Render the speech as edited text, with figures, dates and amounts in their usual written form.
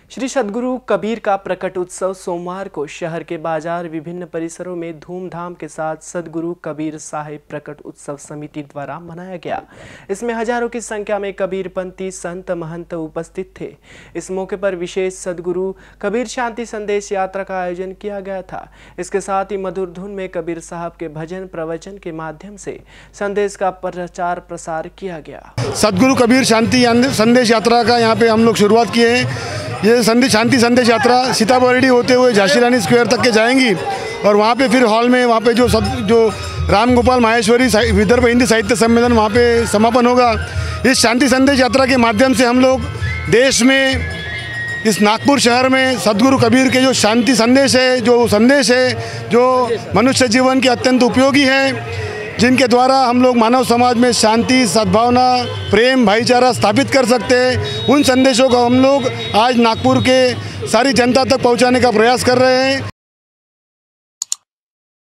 श्री सद्गुरु कबीर का प्रकट उत्सव सोमवार को शहर के बाजार विभिन्न परिसरों में धूमधाम के साथ सद्गुरु कबीर साहिब प्रकट उत्सव समिति द्वारा मनाया गया। इसमें हजारों की संख्या में कबीरपंथी संत महंत उपस्थित थे। इस मौके पर विशेष सद्गुरु कबीर शांति संदेश यात्रा का आयोजन किया गया था। इसके साथ ही मधुर धुन में कबीर साहब के भजन प्रवचन के माध्यम से संदेश का प्रचार प्रसार किया गया। सद्गुरु कबीर शांति संदेश यात्रा का यहाँ पे हम लोग शुरुआत किए हैं। ये शांति संदेश यात्रा सीताबर्डी होते हुए झांसी रानी स्क्वायर तक के जाएंगी और वहाँ पे फिर हॉल में वहाँ पे जो राम गोपाल माहेश्वरी विदर्भ हिंदी साहित्य सम्मेलन वहाँ पे समापन होगा। इस शांति संदेश यात्रा के माध्यम से हम लोग देश में, इस नागपुर शहर में सद्गुरु कबीर के जो शांति संदेश है, जो मनुष्य जीवन के अत्यंत उपयोगी है, जिनके द्वारा हम लोग मानव समाज में शांति, सद्भावना, प्रेम, भाईचारा स्थापित कर सकते हैं, उन संदेशों को हम लोग आज नागपुर के सारी जनता तक पहुंचाने का प्रयास कर रहे हैं।